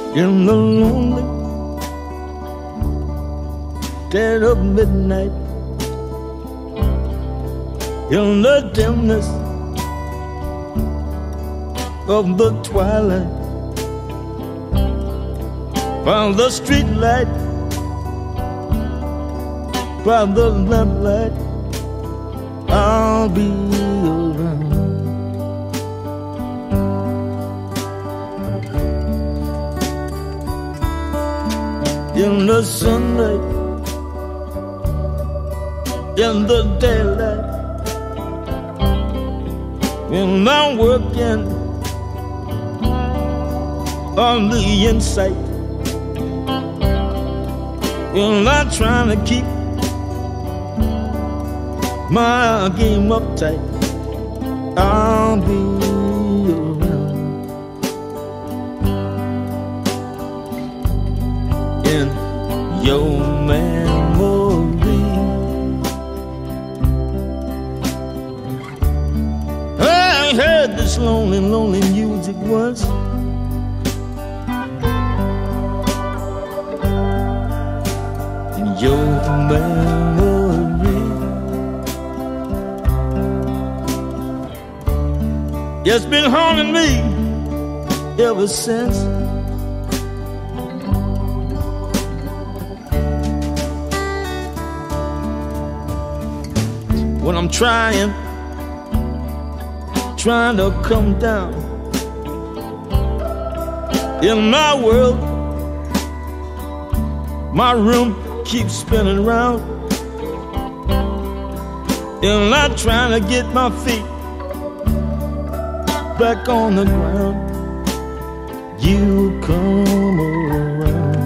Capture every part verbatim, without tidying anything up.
in the lonely dead of midnight, in the dimness of the twilight, by the street light, by the lamplight, I'll be around. In the sunlight, in the daylight, when I'm working on the inside, when I'm trying to keep my game uptight, I'll be around. In your memory, I heard this lonely, lonely music once. In your memory, it's been haunting me ever since. When I'm trying, trying to come down in my world, my room keeps spinning round, and I'm trying to get my feet back on the ground. You come around.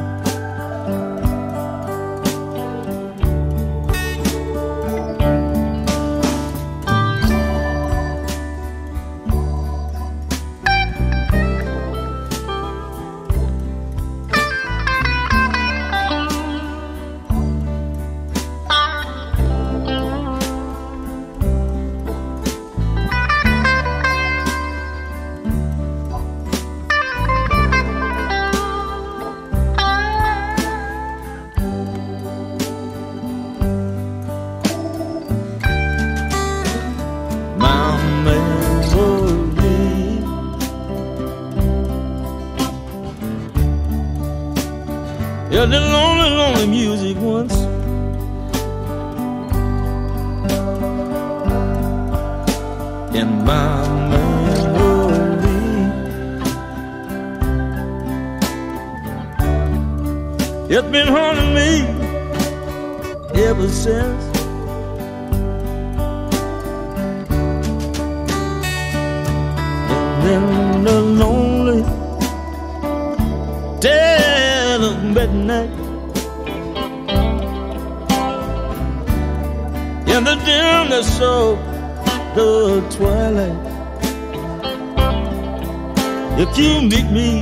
Yeah, the lonely, lonely music once. In my memory, it's been haunting me ever since. And in the lonely dead of midnight, in the dimness of the twilight, if you meet me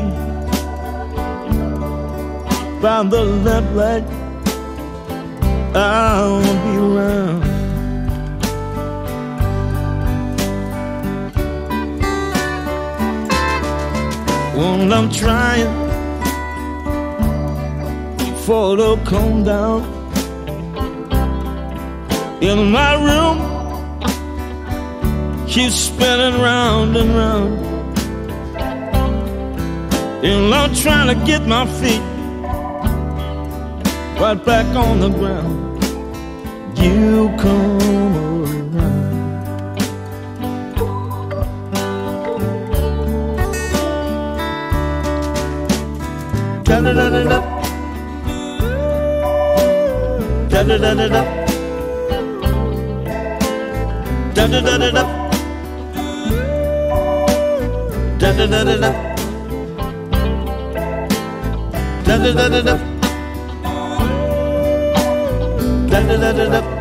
by the lamplight, I'll be around. When I'm trying for to come down in my room, keeps spinning round and round, and I'm trying to get my feet right back on the ground. You come around. Da-da-da-da-da, da-da-da-da-da, da-da-da-da-da, da-da-da-da-da, da-da-da-da-da, da-da-da-da-da.